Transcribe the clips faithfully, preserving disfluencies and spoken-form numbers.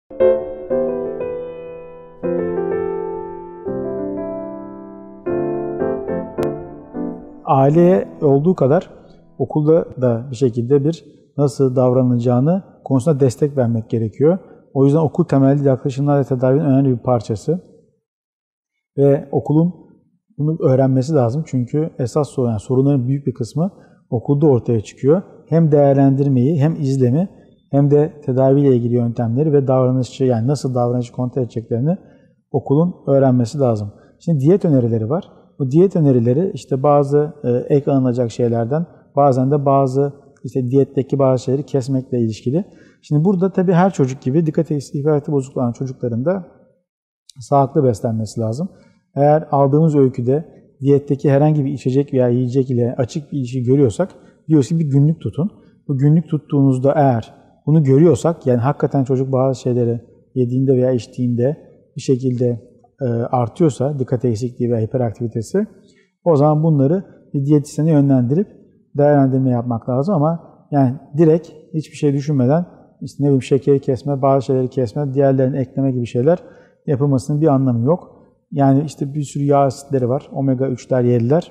Aileye olduğu kadar okulda da bir şekilde bir nasıl davranılacağını konusunda destek vermek gerekiyor. O yüzden okul temelli yaklaşımlar ve tedavinin önemli bir parçası. Ve okulun bunu öğrenmesi lazım. Çünkü esas sorun, yani sorunların büyük bir kısmı okulda ortaya çıkıyor. Hem değerlendirmeyi, hem izlemi, hem de tedaviyle ilgili yöntemleri ve davranışı, yani nasıl davranışı kontrol edeceklerini okulun öğrenmesi lazım. Şimdi diyet önerileri var. Bu diyet önerileri işte bazı e, ek alınacak şeylerden, bazen de bazı işte diyetteki bazı şeyleri kesmekle ilişkili. Şimdi burada tabii her çocuk gibi dikkat eksikliği, hiperaktif bozukluğu olan çocukların da sağlıklı beslenmesi lazım. Eğer aldığımız öyküde diyetteki herhangi bir içecek veya yiyecek ile açık bir ilişki görüyorsak, diyoruz ki bir günlük tutun. Bu günlük tuttuğunuzda eğer bunu görüyorsak, yani hakikaten çocuk bazı şeyleri yediğinde veya içtiğinde bir şekilde e, artıyorsa, dikkat eksikliği veya hiperaktivitesi, o zaman bunları bir diyetisyene yönlendirip değerlendirme yapmak lazım. Ama yani direkt hiçbir şey düşünmeden işte ne bileyim şekeri kesme, bazı şeyleri kesme, diğerlerini ekleme gibi şeyler yapılmasının bir anlamı yok. Yani işte bir sürü yağ asitleri var, omega üçler, yediler.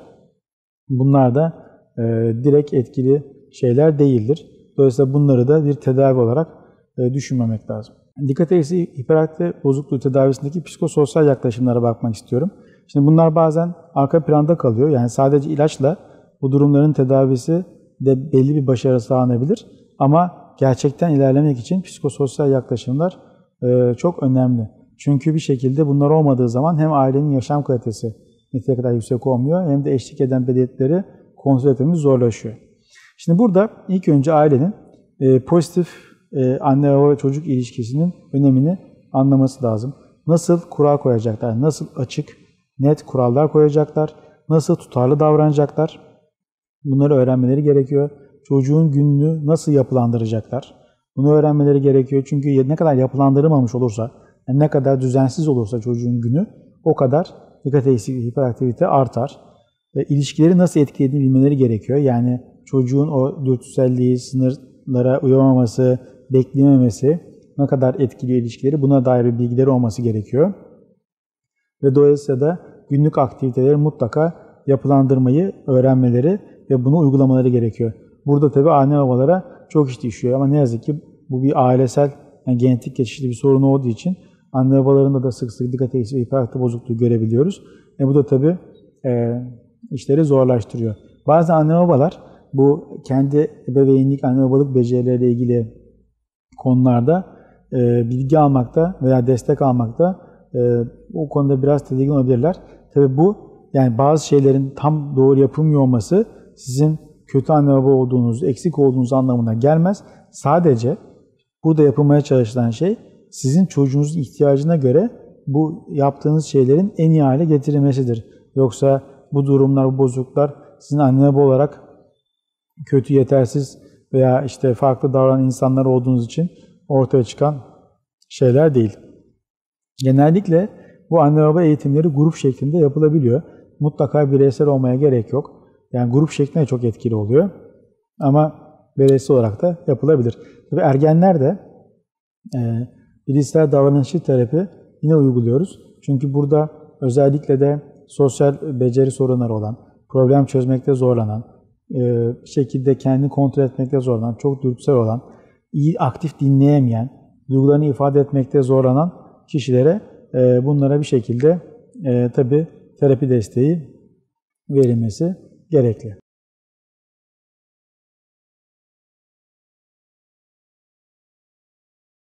Bunlar da e, direkt etkili şeyler değildir. Dolayısıyla bunları da bir tedavi olarak e, düşünmemek lazım. Dikkat eksikliği, hiperaktif bozukluğu tedavisindeki psikososyal yaklaşımlara bakmak istiyorum. Şimdi bunlar bazen arka planda kalıyor. Yani sadece ilaçla bu durumların tedavisi de belli bir başarı sağlanabilir. Ama gerçekten ilerlemek için psikososyal yaklaşımlar e, çok önemli. Çünkü bir şekilde bunlar olmadığı zaman hem ailenin yaşam kalitesi yeteri kadar yüksek olmuyor, hem de eşlik eden belirtileri kontrol etmemiz zorlaşıyor. Şimdi burada ilk önce ailenin e, pozitif e, anne baba ve çocuk ilişkisinin önemini anlaması lazım. Nasıl kural koyacaklar, nasıl açık, net kurallar koyacaklar, nasıl tutarlı davranacaklar, bunları öğrenmeleri gerekiyor. Çocuğun gününü nasıl yapılandıracaklar, bunu öğrenmeleri gerekiyor. Çünkü ne kadar yapılandırılmamış olursa, yani ne kadar düzensiz olursa çocuğun günü, o kadar dikkat eksikliği, hiperaktivite artar. Ve ilişkileri nasıl etkilediğini bilmeleri gerekiyor. Yani çocuğun o dürtüselliği, sınırlara uyamaması, bekleyememesi ne kadar etkiliyor ilişkileri, buna dair bir bilgileri olması gerekiyor. Ve dolayısıyla da günlük aktiviteleri mutlaka yapılandırmayı öğrenmeleri ve bunu uygulamaları gerekiyor. Burada tabii anne babalara çok iş düşüyor ama ne yazık ki bu bir ailesel, yani genetik geçişli bir sorun olduğu için anne babalarında da sık sık dikkat eksikliği ve hiperaktif bozukluğu görebiliyoruz. E bu da tabii e, işleri zorlaştırıyor. Bazı anne babalar bu kendi ebeveynlik, anne babalık becerileriyle ilgili konularda e, bilgi almakta veya destek almakta e, o konuda biraz tedirgin olabilirler. Tabii bu, yani bazı şeylerin tam doğru yapılmıyor olması sizin kötü anne baba olduğunuz, eksik olduğunuz anlamına gelmez. Sadece burada yapılmaya çalışılan şey sizin çocuğunuzun ihtiyacına göre bu yaptığınız şeylerin en iyi hale getirilmesidir. Yoksa bu durumlar, bu bozukluklar sizin anne baba olarak kötü, yetersiz veya işte farklı davranan insanlar olduğunuz için ortaya çıkan şeyler değil. Genellikle bu anne baba eğitimleri grup şeklinde yapılabiliyor. Mutlaka bireysel olmaya gerek yok. Yani grup şeklinde çok etkili oluyor. Ama bireysel olarak da yapılabilir. Tabii ergenler de e, bilişsel davranışçı terapi yine uyguluyoruz. Çünkü burada özellikle de sosyal beceri sorunları olan, problem çözmekte zorlanan, e, bir şekilde kendini kontrol etmekte zorlanan, çok dürtüsel olan, iyi aktif dinleyemeyen, duygularını ifade etmekte zorlanan kişilere e, bunlara bir şekilde e, tabii terapi desteği verilmesi gerekli.